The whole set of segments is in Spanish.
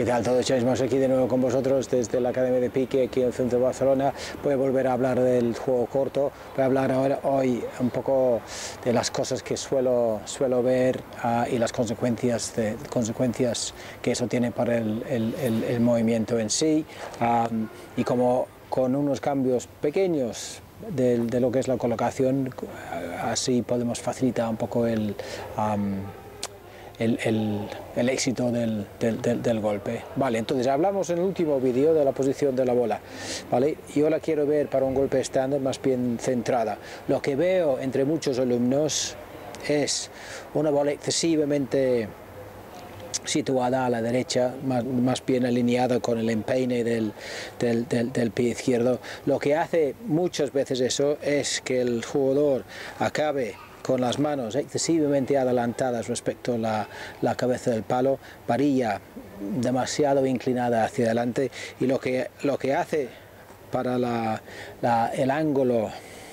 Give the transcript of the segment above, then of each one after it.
tal todos? Estamos aquí de nuevo con vosotros desde la Academia de Pique, aquí en el centro de Barcelona. Voy a volver a hablar del juego corto. Voy a hablar hoy un poco de las cosas que suelo ver y las consecuencias que eso tiene para el movimiento en sí, y como con unos cambios pequeños de lo que es la colocación, así podemos facilitar un poco el éxito del golpe. Vale, entonces hablamos en el último vídeo de la posición de la bola, ¿vale? Yo la quiero ver para un golpe estándar más bien centrada. Lo que veo entre muchos alumnos es una bola excesivamente situada a la derecha, más bien alineada con el empeine del pie izquierdo. Lo que hace muchas veces eso es que el jugador acabe con las manos excesivamente adelantadas respecto a la cabeza del palo, varilla demasiado inclinada hacia adelante, y lo que hace para el ángulo,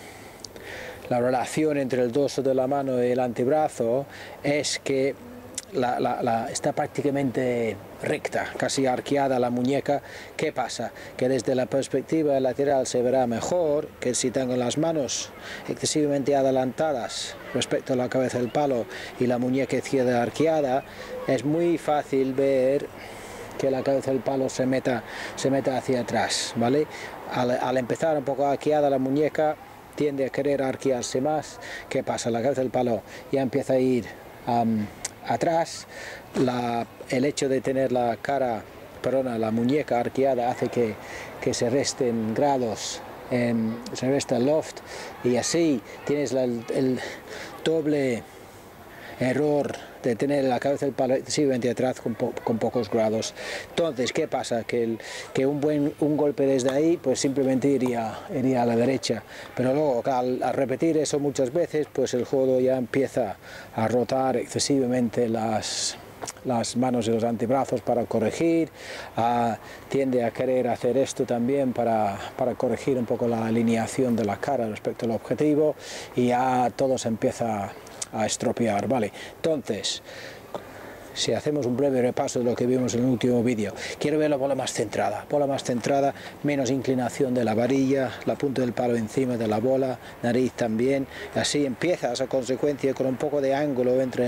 la relación entre el dorso de la mano y el antebrazo, es que está prácticamente recta, casi arqueada la muñeca. ¿Qué pasa? Que desde la perspectiva lateral se verá mejor que si tengo las manos excesivamente adelantadas respecto a la cabeza del palo y la muñeca izquierda arqueada. Es muy fácil ver que la cabeza del palo se meta hacia atrás, ¿vale? Al empezar un poco arqueada la muñeca, tiende a querer arquearse más. ¿Qué pasa? La cabeza del palo ya empieza a ir atrás. El hecho de tener la muñeca arqueada hace que se resten grados, se resta el loft, y así tienes el doble error de tener la cabeza del palo excesivamente atrás con pocos grados. Entonces, ¿qué pasa? Que un golpe desde ahí pues simplemente iría a la derecha, pero luego al repetir eso muchas veces, pues el juego ya empieza a rotar excesivamente las manos y los antebrazos para corregir, tiende a querer hacer esto también para corregir un poco la alineación de la cara respecto al objetivo, y ya todo se empieza a estropear, ¿vale? Entonces, si hacemos un breve repaso de lo que vimos en el último vídeo, quiero ver la bola más centrada, menos inclinación de la varilla, la punta del palo encima de la bola, nariz también. Así empieza esa consecuencia con un poco de ángulo entre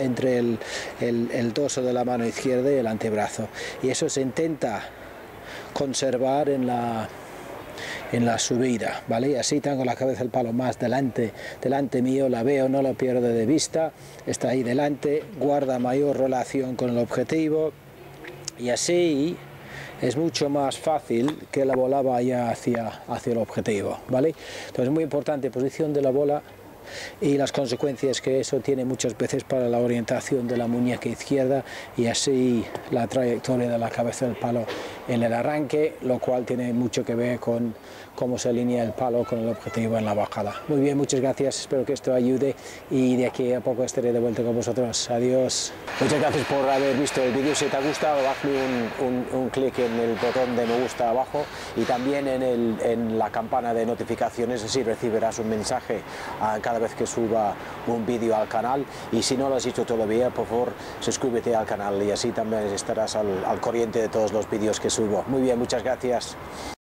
el dorso de la mano izquierda y el antebrazo, y eso se intenta conservar en la subida, ¿vale? Así tengo la cabeza del palo más delante mío, la veo, no la pierdo de vista, está ahí delante, guarda mayor relación con el objetivo, y así es mucho más fácil que la bola vaya hacia el objetivo, ¿vale? Entonces es muy importante posición de la bola y las consecuencias que eso tiene muchas veces para la orientación de la muñeca izquierda, y así la trayectoria de la cabeza del palo en el arranque, lo cual tiene mucho que ver con cómo se alinea el palo con el objetivo en la bajada. Muy bien, muchas gracias, espero que esto ayude, y de aquí a poco estaré de vuelta con vosotros. Adiós. Muchas gracias por haber visto el vídeo. Si te ha gustado, hazme un clic en el botón de me gusta abajo, y también en la campana de notificaciones, así recibirás un mensaje cada vez que suba un vídeo al canal. Y si no lo has hecho todavía, por favor, suscríbete al canal, y así también estarás al corriente de todos los vídeos que subo. Muy bien, muchas gracias.